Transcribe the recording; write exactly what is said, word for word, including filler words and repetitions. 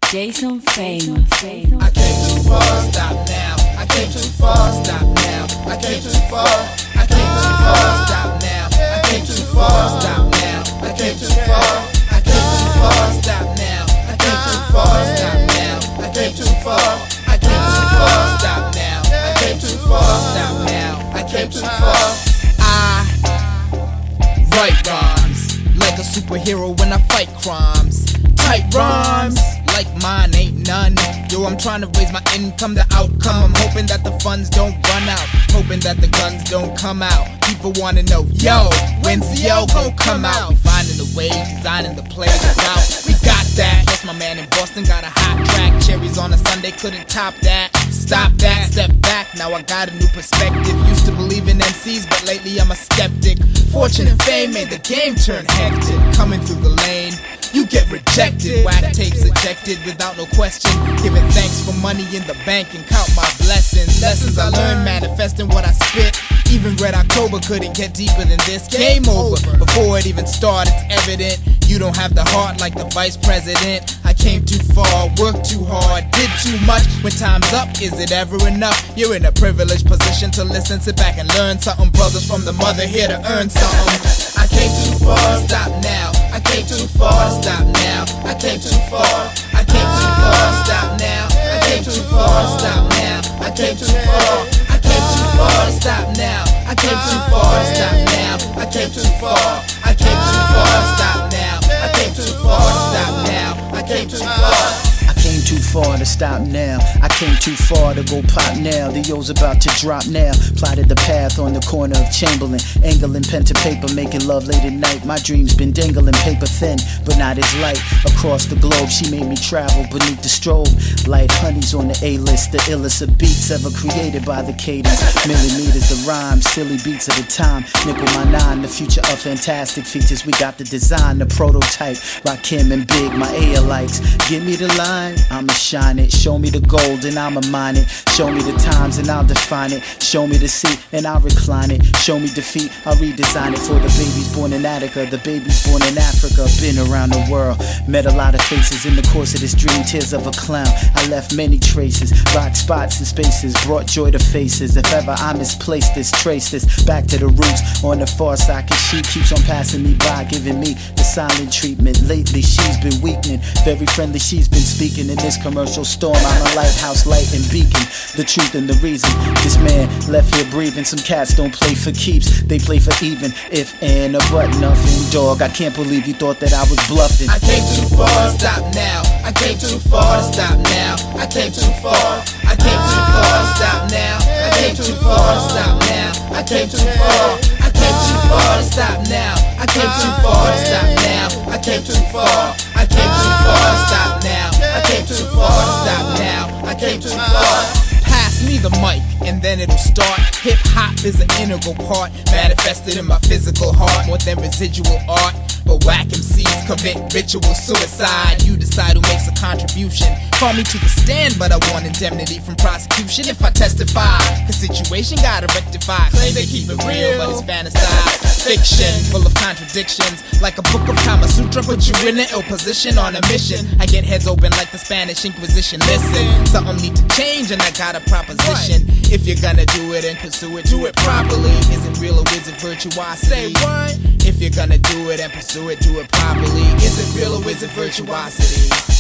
Jason Famous. I came too far, stop now. I came too far, stop now. I came too far. I came too far, stop now. I came too far, stop now. I came too far. I came too far, stop now. I came too far, stop now. I came too far. I came too far, stop now. I came too far, stop now. I came too far. I write rhymes like a superhero when I fight crimes. Tight rhymes like mine ain't none. Yo, I'm trying to raise my income, the outcome. I'm hoping that the funds don't run out, hoping that the guns don't come out. People wanna know, yo, when's the L gon' come out? We finding the way, designing the play, the route. We got that. Plus my man in Boston got a hot track. Cherries on a Sunday, couldn't top that. Stop that, step back, now I got a new perspective. Used to believe in M Cs, but lately I'm a skeptic. Fortune and fame made the game turn hectic. Coming through the lane, you get rejected. Whack tapes ejected without no question. Giving thanks for money in the bank and count my blessings. Lessons I learned manifesting what I spit. Even Red October couldn't get deeper than this. Game over before it even started. It's evident you don't have the heart like the vice president. I came too far, worked too hard, did too much. When time's up, is it ever enough? You're in a privileged position to listen, sit back and learn something. Brothers from the mother here to earn something. I came too far, stop now. I came too far, stop now. I came too far. I came too far, stop now. I came too far, stop now. I came too far. I came too far, stop now. I came too far, stop now. I came too far. I came too far, stop now. I came too far, stop now. I came too far. I came too far to stop now. I came too far to go pop now. The O's about to drop now. Plotted the path on the corner of Chamberlain. Angling pen to paper, making love late at night. My dreams been dangling paper thin, but not as light. Across the globe, she made me travel beneath the strobe. Like honeys on the A-list, the illest of beats ever created by the cadence. Millimeters the rhyme, silly beats at a time. Nickel my nine, the future of fantastic features. We got the design, the prototype. Rakim and Big, my A likes. Give me the line, I'ma shine it. Show me the gold and I'ma mine it. Show me the times and I'll define it. Show me the seat and I'll recline it. Show me defeat, I'll redesign it. For the babies born in Attica, the babies born in Africa. Been around the world, met a lot of faces in the course of this dream. Tears of a clown, I left many traces. Rock spots and spaces, brought joy to faces. If ever I misplaced this, trace this back to the roots. On the far side, cause she keeps on passing me by, giving me the silent treatment. Lately she's been weakening, very friendly she's been speaking. In this commercial storm, I'm a lighthouse, light and beacon. The truth and the reason, this man left here breathing. Some cats don't play for keeps, they play for even. If and a but nothing, dog, I can't believe you thought that I was bluffing. I came too far, stop now. I came too far, stop now. I came too far. I came too far, stop now. I came too far, stop now. I came too far. I came too far, stop now. I came too far, stop now. I came too far. I came too far, stop now. I came too far, stop now. I came too far. Pass me the mic and then it'll start. Hip hop is an integral part, manifested in my physical heart, more than residual art. But whack M Cs commit ritual suicide. You decide who makes a contribution. Call me to the stand, but I want indemnity from prosecution if I testify. Cause situation gotta rectify. Claim they keep it real, but it's fantasized. Fiction, full of contradictions. Like a book of Kama Sutra, put you in an ill position on a mission. I get heads open like the Spanish Inquisition. Listen, something need to change and I got a proposition. If you're gonna do it and pursue it, do it properly. Is it real or is it virtuosity? If you're gonna do it and pursue it, do it properly. Is it real or is it virtuosity?